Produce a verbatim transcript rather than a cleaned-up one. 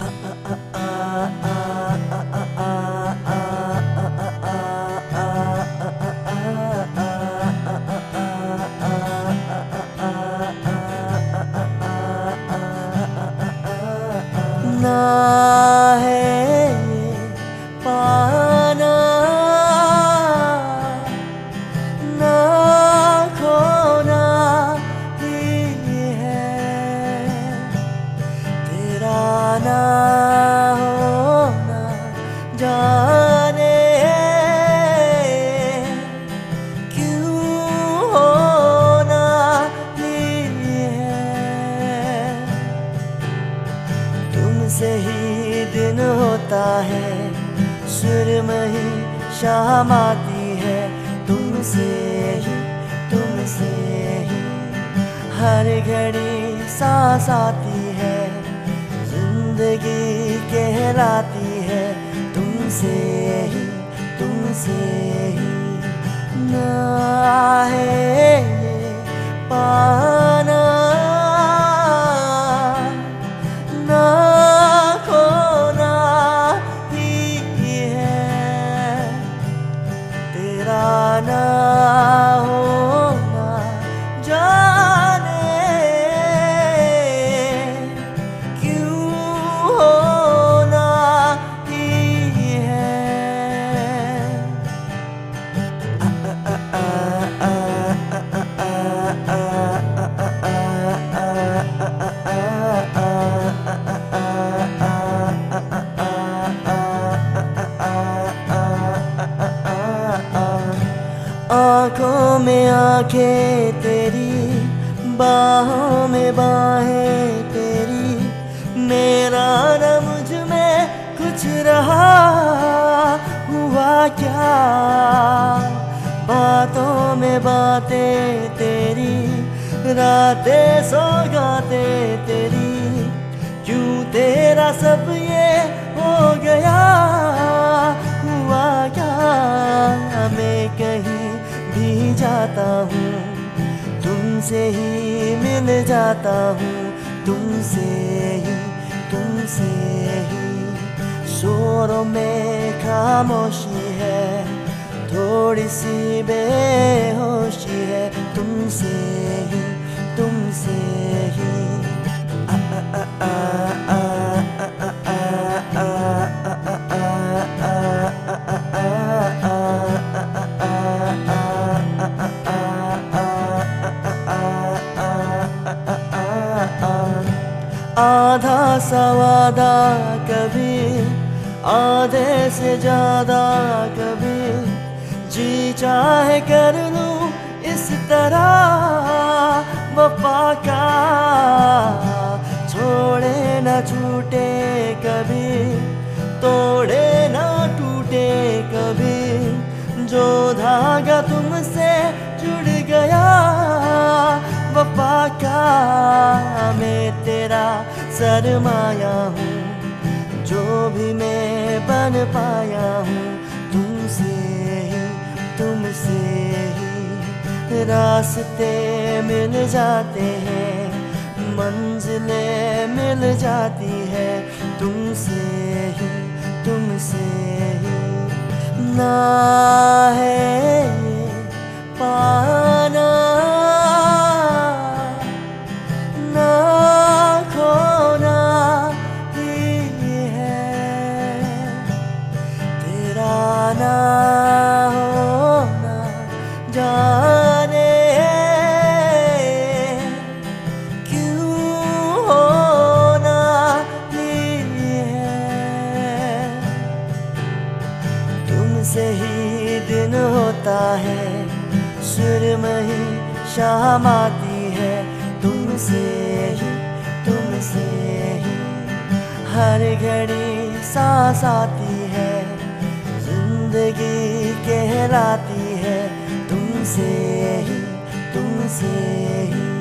ना है पाना ना खोना ही है, तेरा ना होना जाने क्यों होना ही है। तुमसे ही दिन होता है, सुरमई शाम आती है, तुमसे ही तुमसे ही हर घड़ी सांस आती है, जिंदगी कहलाती है, तुमसे ही तुमसे ही। ना है ये पाना ना खोना ही है, तेरा ना होना जाने क्यों होना ही है। आँखों में आँखें तेरी, बाहों में बाहें तेरी, मेरा न मुझ में कुछ रहा हुआ क्या। बातों में बातें तेरी, रातें सौगातें तेरी, क्यों तेरा सब ये हो गया हुआ क्या। मैं कहीं भी जाता हूँ, तुमसे ही मिल जाता हूँ, तुमसे ही तुमसे ही। शोरों में खामोशी है, थोड़ी सी बेहोशी है, तुमसे ही तुमसे ही। आ, आ, आ, आ, आ, आ, आ, आ, आ, आधा सवादा कभी, आधे से ज्यादा कभी, जी चाहे कर लूं इस तरह वफा का। छोड़े न छूटे कभी, तोड़े न टूटे कभी, जो धागा तुमसे जुड़ गया वफा का। मैं तेरा सरमाया हूँ, जो भी मैं बन पाया हूँ, तुमसे ही तुमसे ही। रास्ते मिल जाते हैं, मंजिलें मिल जाती है, तुमसे ही तुमसे ही। ना है ये पाना ना खोना ही है, तेरा ना होना जाने क्यों होना ही है। तुमसे ही दिन होता है, सुरमई शाम आती है, तुमसे ही तुमसे ही हर घड़ी सांस आती है, जिंदगी कहलाती है, तुमसे ही तुमसे ही।